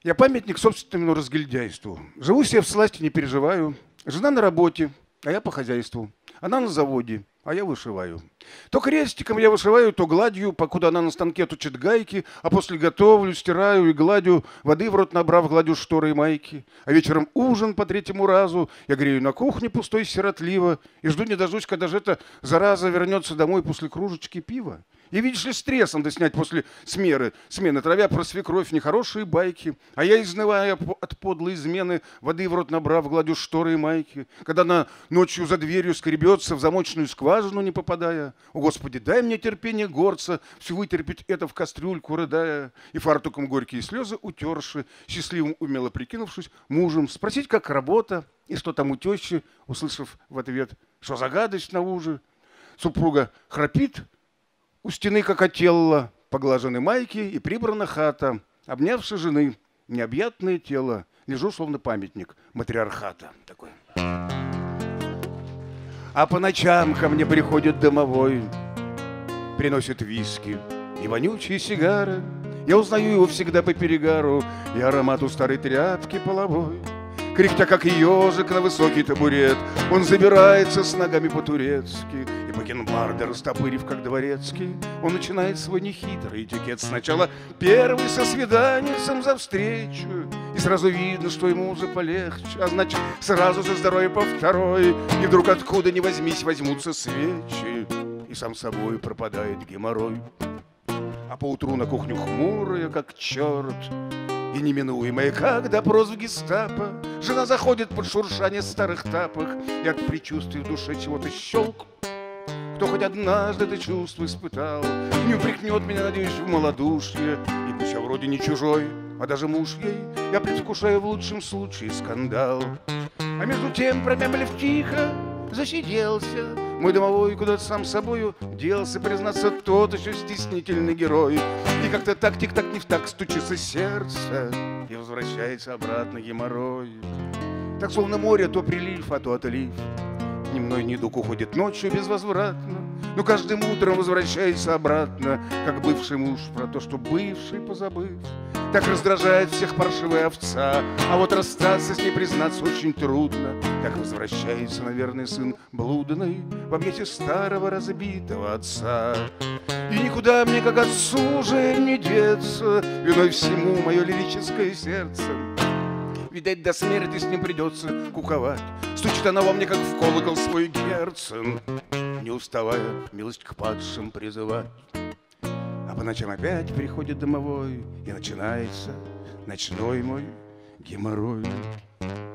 Я памятник собственному разгильдяйству. Живу себе всласть, не переживаю. Жена на работе, а я по хозяйству. Она на заводе, а я вышиваю. То крестиком я вышиваю, то гладью, покуда она на станке точит гайки, а после готовлю, стираю и гладю, воды в рот набрав, гладю шторы и майки. А вечером ужин по третьему разу, я грею на кухне пустой сиротливо и жду не дождусь, когда же эта зараза вернется домой после кружечки пива. И, видишь ли, стрессом да снять после смены, травя про свекровь нехорошие байки, а я, изнывая от подлой измены, воды в рот набрав, гладю шторы и майки, когда она ночью за дверью скребется, в замочную скважину не попадая. О, Господи, дай мне терпение горца, все вытерпеть это в кастрюльку, рыдая, и фартуком горькие слезы утерши, счастливым умело прикинувшись мужем, спросить, как работа, и что там у тещи, услышав в ответ, что за гадость на уже. Супруга храпит у стены, как отелла, поглажены майки и прибрана хата, обнявши жены необъятное тело, лежу, словно памятник матриархата. Такой. А по ночам ко мне приходит домовой, приносит виски и вонючие сигары. Я узнаю его всегда по перегару и аромату старой тряпки половой. Кряхтя, как ежик на высокий табурет, он забирается с ногами по-турецки, и бакенбарды растопырив, как дворецкий, он начинает свой нехитрый этикет. Сначала первый со свиданницем за встречу, и сразу видно, что ему уже полегче, а значит, сразу за здоровье по второй, и вдруг откуда ни возьмись возьмутся свечи, и сам собой пропадает геморрой. А поутру на кухню хмурая, как черт, и неминуемая, как допрос в гестапо, жена заходит под шуршание старых тапок, и от предчувствия в душе чего-то щелк. Кто хоть однажды это чувство испытал, не упрекнет меня, надеюсь, в малодушие, и пусть я вроде не чужой, а даже муж ей, я предвкушаю в лучшем случае скандал. А между тем, промямлив тихо, засиделся мой домовой, куда-то сам собою делся, признаться, тот еще стеснительный герой. И как-то так, тик-так, не в так стучится сердце, и возвращается обратно геморрой. Так словно море, то прилив, а то отлив. Дневной недуг уходит ночью безвозвратно, но каждым утром возвращается обратно, как бывший муж про то, что бывший позабыв. Так раздражает всех паршивая овца, а вот расстаться с ней, признаться, очень трудно. Так возвращается, наверное, сын блудный в объятия старого разбитого отца. И никуда мне, как отцу, уже не деться, виной всему мое лирическое сердце. Видать, до смерти с ним придется куковать. Стучит она во мне, как в колокол свой Герцен, не уставая милость к падшим призывать. А по ночам опять приходит домовой, и начинается ночной мой геморрой.